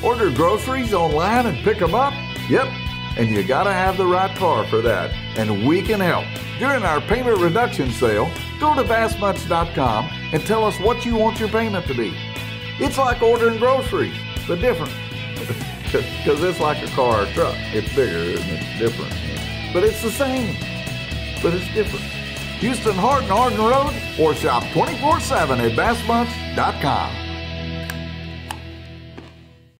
Order groceries online and pick them up? Yep. And you gotta have the right car for that. And we can help. During our payment reduction sale, go to bassmuch.com and tell us what you want your payment to be. It's like ordering groceries, but different. Because it's like a car or truck. It's bigger and it's different. But it's the same. But it's different. Houston Hardin Road, or shop 24/7 at bassmuch.com.